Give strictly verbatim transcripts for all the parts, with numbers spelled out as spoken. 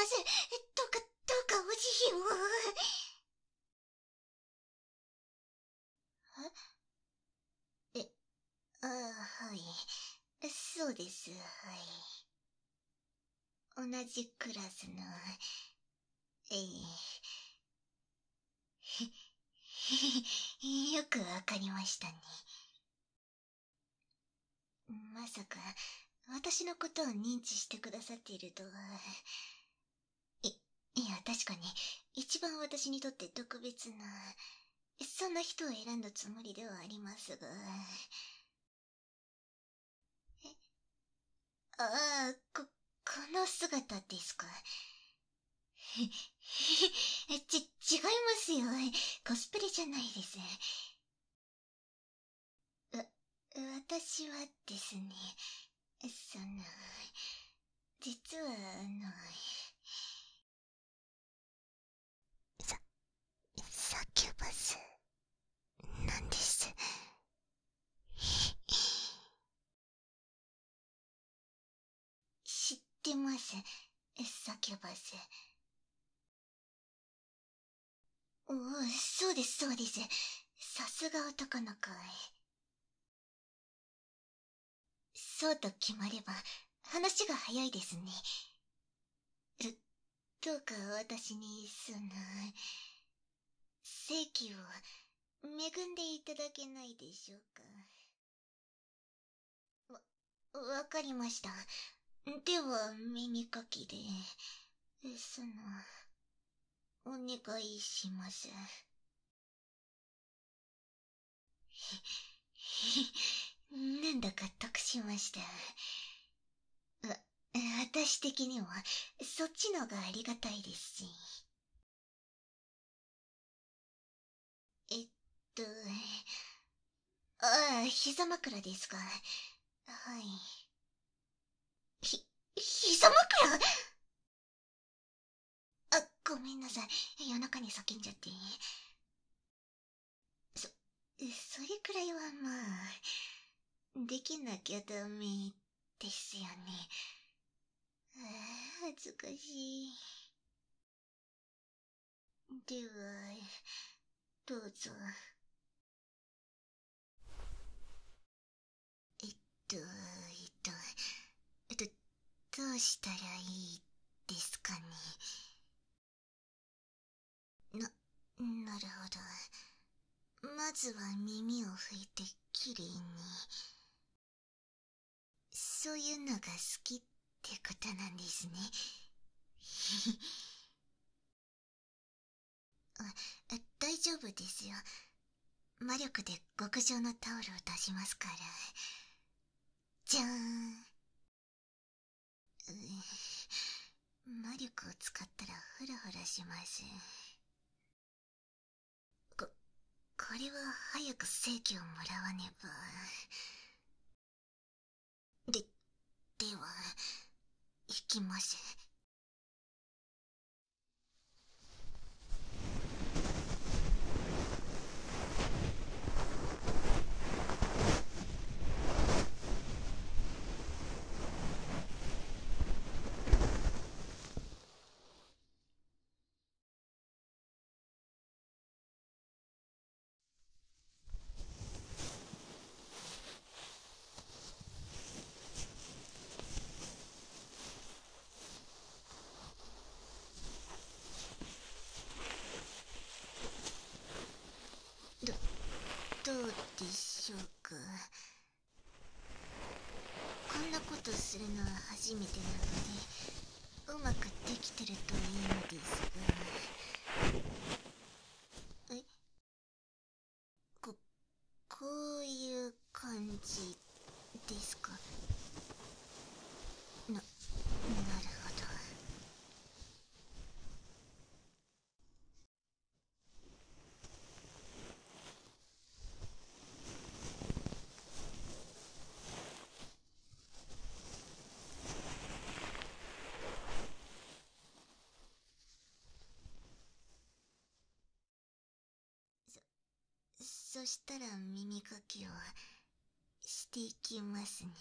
ません。どうか、どうかお慈悲を。ええ、ああ、はい。そうです、はい。同じクラスの、ええ、よくわかりましたね。まさか、私のことを認知してくださっているとは。い、いや、確かに、一番私にとって特別な、そんな人を選んだつもりではありますが。え、ああ、こ、この姿ですか。ち、違いますよ。コスプレじゃないです。わ、私はですね、その、実はあの、サ、サキュバス、なんです。知ってます、サキュバス。おお、そうですそうです。さすが男の子。そうと決まれば、話が早いですね。ど、どうか私に、その、正規を恵んでいただけないでしょうか。わ、わかりました。では、耳かきで、その、お願いします。なんだか得しました。わ、私的には、そっちのがありがたいですし。えっと、ああ、膝枕ですか。はい。ひ、膝枕？あ、ごめんなさい。夜中に叫んじゃって。そ、それくらいはまあ、できなきゃダメですよね。ああ、恥ずかしい。では、どうぞ。えっと、えっと、えっと、どうしたらいいですかね。な、なるほど。まずは耳を拭いてきれいに。そういうのが好きってことなんですね。あ、大丈夫ですよ。魔力で極上のタオルを出しますから。じゃーん。魔力を使ったらフラフラします。こ、これは早く正規をもらわねば。で、では、行きます。ど、どうでしょうか。こんなことするのは初めてなので、うまくできてるといいのですが。え、こ、こういう感じですか。な、なるほど。そ、そしたら耳かきをしていきますね。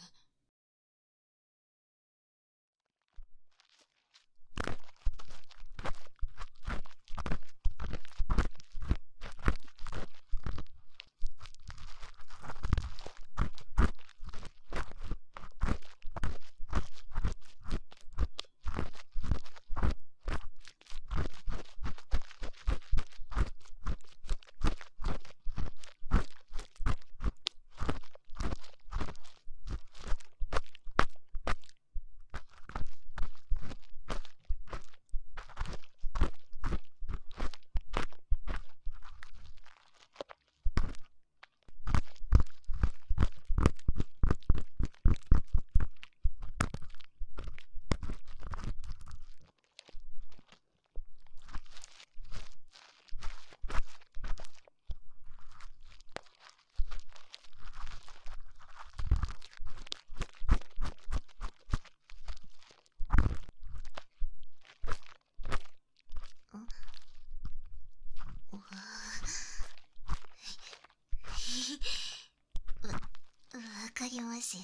ますよ。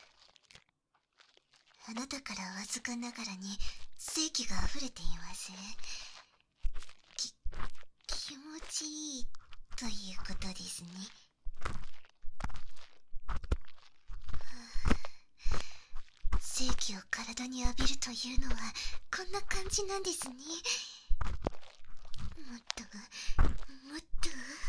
あなたからわずかながらに正気が溢れています。き、気持ちいいということですね。正気を体に浴びるというのはこんな感じなんですね。もっともっと。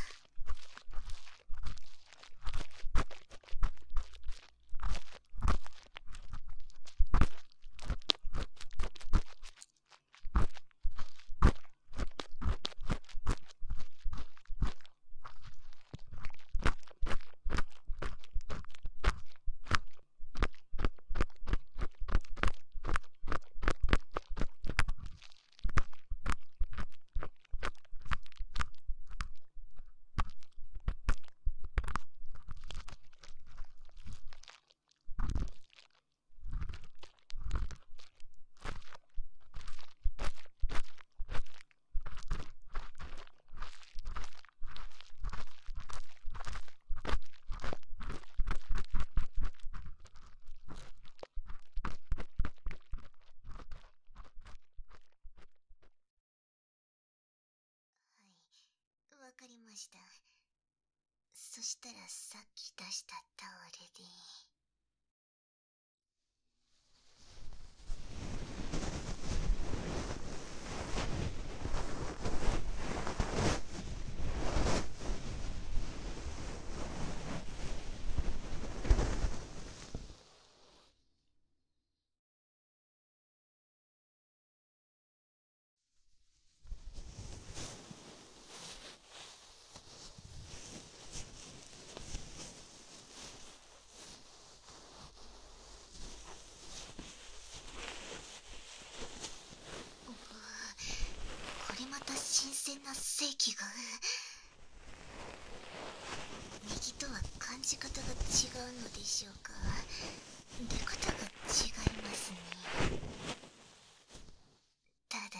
わかりました。そしたらさっき出したタオルで。これまた新鮮な正気が。右とは感じ方が違うのでしょうか。出方が違いますね。ただ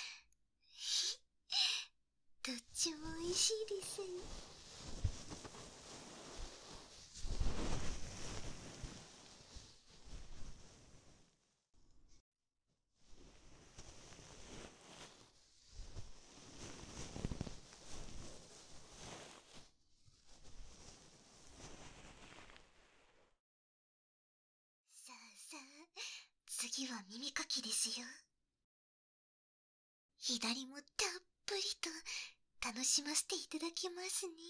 どっちも美味しいです。さあさあ、次は耳かきですよ。左もたっぷりと楽しませていただきますね。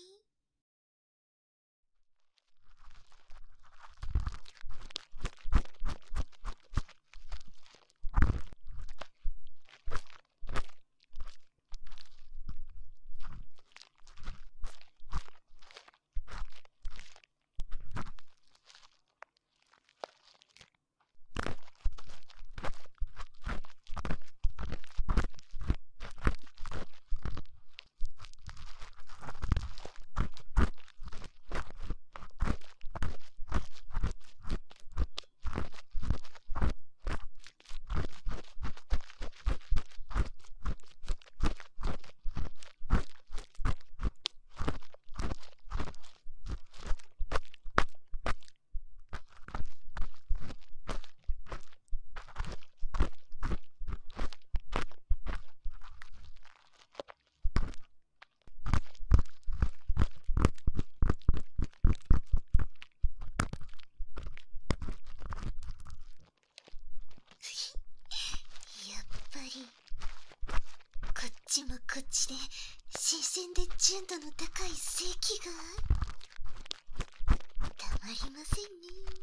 やっぱりこっちもこっちで新鮮で純度の高い正気がたまりませんね。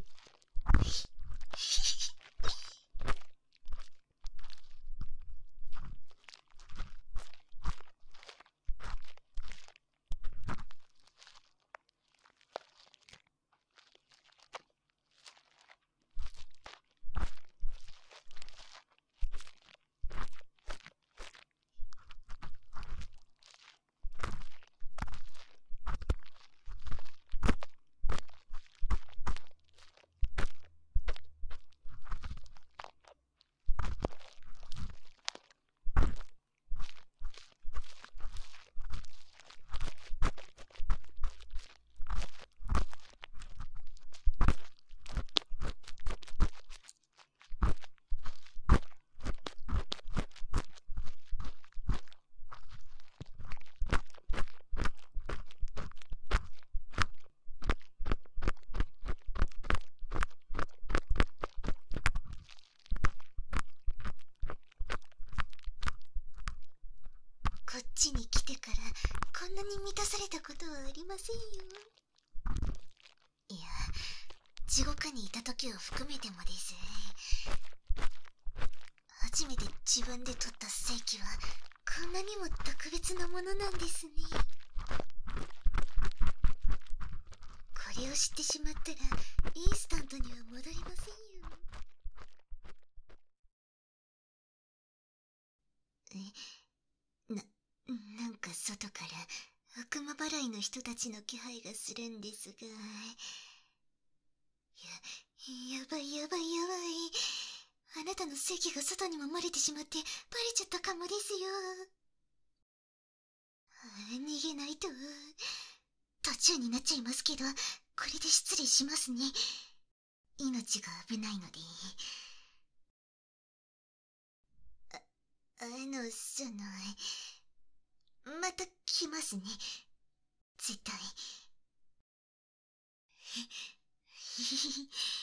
ちに来てからこんなに満たされたことはありませんよ。いや、地獄にいた時を含めてもです。初めて自分で取った正気はこんなにも特別なものなんですね。これを知ってしまったらインスタントには戻りませんよ。え、な、なんか外から悪魔払いの人たちの気配がするんですが、や、やばいやばいやばい。あなたの正気が外にも漏れてしまってバレちゃったかもですよ。逃げないと。途中になっちゃいますけど、これで失礼しますね。命が危ないので。あ、あの、その、また来ますね。絶対。